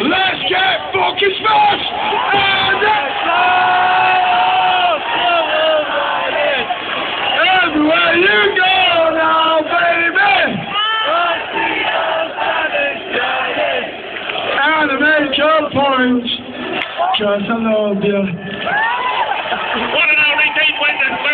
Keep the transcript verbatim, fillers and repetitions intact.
Let's get fucking smashed! And let's everywhere you go now, baby! And to make your point, cause I love you. What an outrageous win